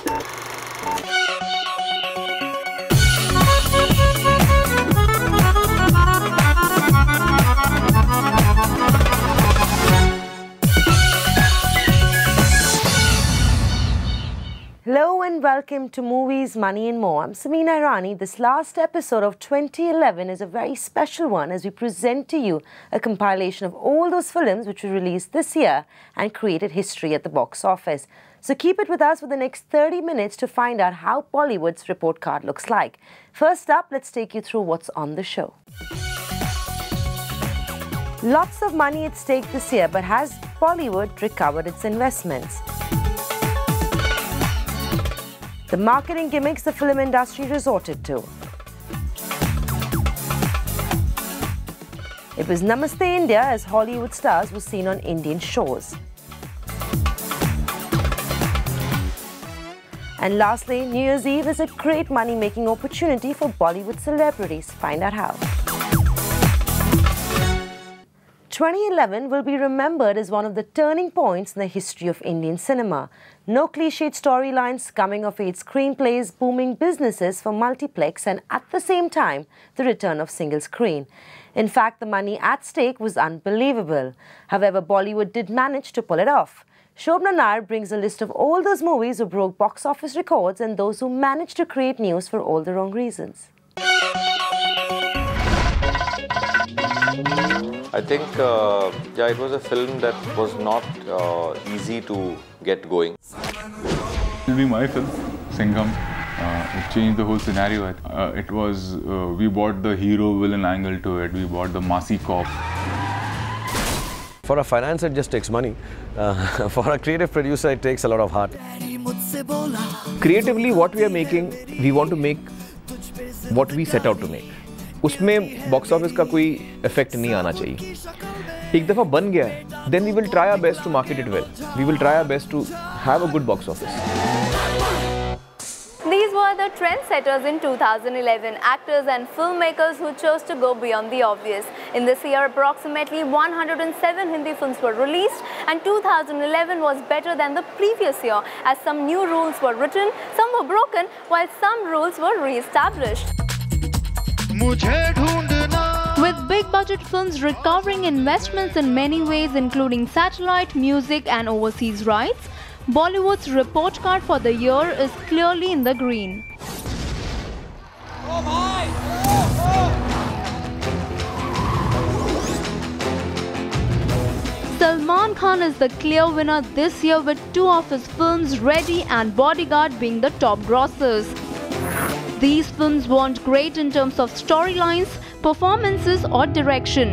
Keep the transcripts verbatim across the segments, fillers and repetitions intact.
Hello and welcome to Movies, Money and More. I'm Sameena Irani. This last episode of twenty eleven is a very special one as we present to you a compilation of all those films which were released this year and created history at the box office. So keep it with us for the next thirty minutes to find out how Bollywood's report card looks like. First up, let's take you through what's on the show. Lots of money at stake this year, but has Bollywood recovered its investments? The marketing gimmicks the film industry resorted to. It was Namaste India as Hollywood stars were seen on Indian shores. And lastly, New Year's Eve is a great money-making opportunity for Bollywood celebrities. Find out how. twenty eleven will be remembered as one of the turning points in the history of Indian cinema. No cliched storylines, coming-of-age screenplays, booming businesses for multiplex, and at the same time, the return of single screen. In fact, the money at stake was unbelievable. However, Bollywood did manage to pull it off. Shobna Nair brings a list of all those movies who broke box office records and those who managed to create news for all the wrong reasons. I think, uh, yeah, it was a film that was not uh, easy to get going. It will be my film, Singham. Uh, it changed the whole scenario. Uh, it was, uh, we brought the hero-villain angle to it. We brought the Masi cop. For a finance, it just takes money. Uh, for a creative producer, it takes a lot of heart. Creatively, what we are making, we want to make what we set out to make. उसमें box office का कोई effect नहीं आना चाहिए. एक दफ़ा बन गया है, then we will try our best to market it well. We will try our best to have a good box office. These were the trendsetters in two thousand eleven, actors and filmmakers who chose to go beyond the obvious. In this year, approximately one hundred seven Hindi films were released, and two thousand eleven was better than the previous year as some new rules were written, some were broken, while some rules were re-established. With big budget films recovering investments in many ways including satellite, music and overseas rights, Bollywood's report card for the year is clearly in the green. Salman Khan is the clear winner this year with two of his films, Ready and Bodyguard, being the top grossers. These films weren't great in terms of storylines, performances or direction.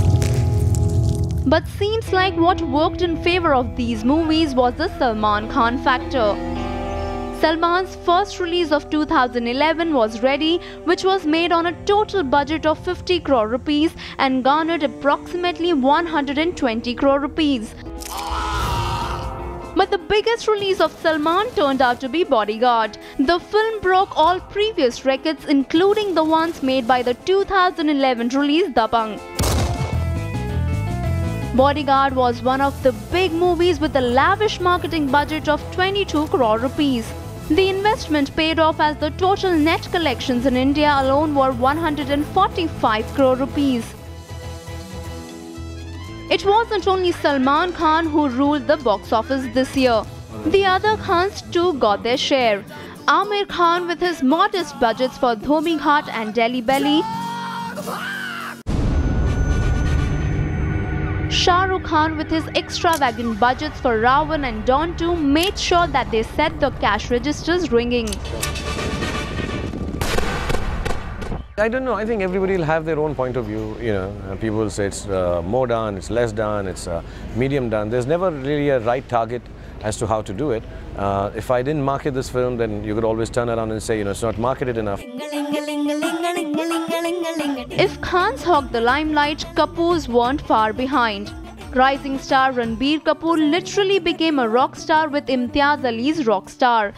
But seems like what worked in favor of these movies was the Salman Khan factor. Salman's first release of two thousand eleven was Ready, which was made on a total budget of fifty crore rupees and garnered approximately one hundred twenty crore rupees. But the biggest release of Salman turned out to be Bodyguard. The film broke all previous records, including the ones made by the two thousand eleven release Dabangg. Bodyguard was one of the big movies with a lavish marketing budget of twenty-two crore rupees. The investment paid off as the total net collections in India alone were one hundred forty-five crore rupees. It wasn't only Salman Khan who ruled the box office this year. The other Khans too got their share. Aamir Khan with his modest budgets for Dhobi Ghat and Delhi Belly. Shah Rukh Khan with his extravagant budgets for Ravan and Don two made sure that they set the cash registers ringing. I don't know. I think everybody will have their own point of view. You know, uh, people will say it's uh, more done, it's less done, it's uh, medium done. There's never really a right target as to how to do it. Uh, if I didn't market this film, then you could always turn around and say, you know, it's not marketed enough. If Khans hogged the limelight, Kapoors weren't far behind. Rising star Ranbir Kapoor literally became a rock star with Imtiaz Ali's Rockstar.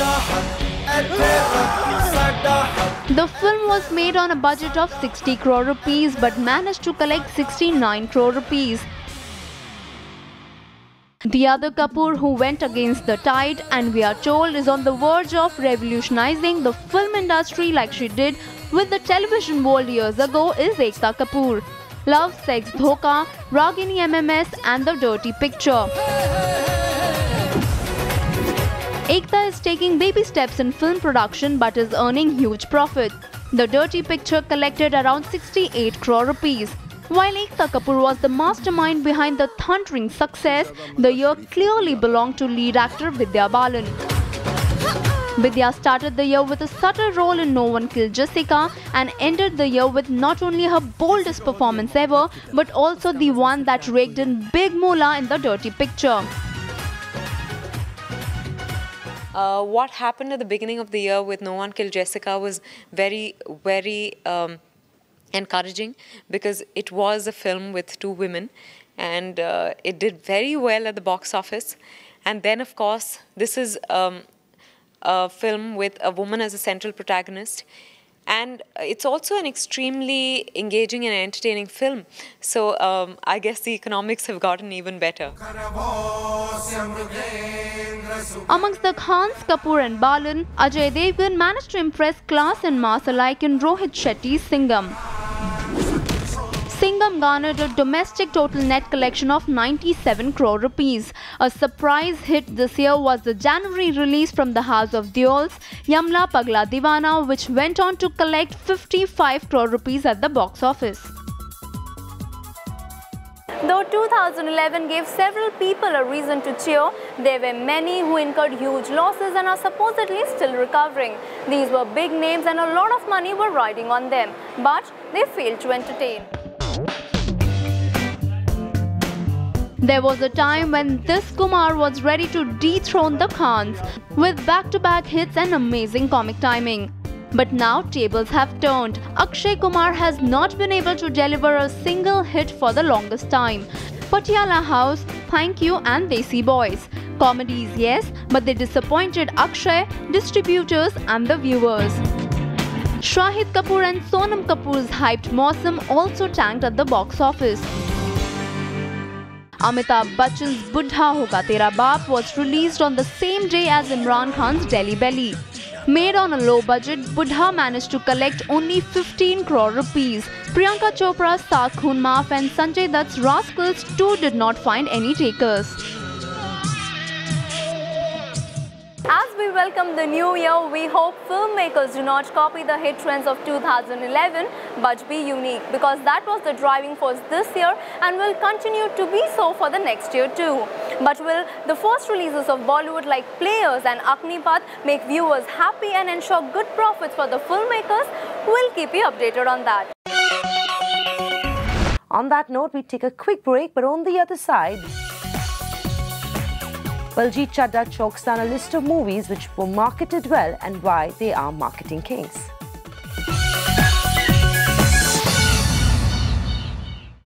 The film was made on a budget of sixty crore rupees but managed to collect sixty-nine crore rupees. The other Kapoor who went against the tide and we are told is on the verge of revolutionizing the film industry like she did with the television world years ago is Ekta Kapoor. Love, Sex, Dhoka, Ragini M M S and The Dirty Picture. Ekta is taking baby steps in film production but is earning huge profit. The Dirty Picture collected around sixty-eight crore rupees. While Ekta Kapoor was the mastermind behind the thundering success, the year clearly belonged to lead actor Vidya Balan. Vidya started the year with a subtle role in No One Killed Jessica and ended the year with not only her boldest performance ever, but also the one that raked in big moolah in The Dirty Picture. Uh, what happened at the beginning of the year with No One Killed Jessica was very, very um, encouraging because it was a film with two women and uh, it did very well at the box office. And then, of course, this is um, a film with a woman as a central protagonist. And it's also an extremely engaging and entertaining film. So um, I guess the economics have gotten even better. Amongst the Khans, Kapoor and Balan, Ajay Devgan managed to impress class and mass alike in Rohit Shetty's Singham. Singham garnered a domestic total net collection of ninety-seven crore rupees. A surprise hit this year was the January release from the House of Deols, Yamla Pagla Divana, which went on to collect fifty-five crore rupees at the box office. Though two thousand eleven gave several people a reason to cheer, there were many who incurred huge losses and are supposedly still recovering. These were big names and a lot of money were riding on them, but they failed to entertain. There was a time when this Kumar was ready to dethrone the Khans with back-to-back hits and amazing comic timing. But now tables have turned. Akshay Kumar has not been able to deliver a single hit for the longest time. Patiala House, Thank You and Desi Boys. Comedies, yes, but they disappointed Akshay, distributors and the viewers. Shahid Kapoor and Sonam Kapoor's hyped Mausam also tanked at the box office. Amitabh Bachchan's Buddha Hoga Tera Baap was released on the same day as Imran Khan's Delhi Belly. Made on a low budget, Buddha managed to collect only fifteen crore rupees. Priyanka Chopra's Saath Khoon Maaf and Sanjay Dutt's Rascals too did not find any takers. As we welcome the new year, we hope filmmakers do not copy the hit trends of two thousand eleven but be unique, because that was the driving force this year and will continue to be so for the next year too. But will the first releases of Bollywood like Players and Agnipath make viewers happy and ensure good profits for the filmmakers? We'll keep you updated on that. On that note, we take a quick break, but on the other side, Baljit Chadha chalks down a list of movies which were marketed well and why they are marketing kings.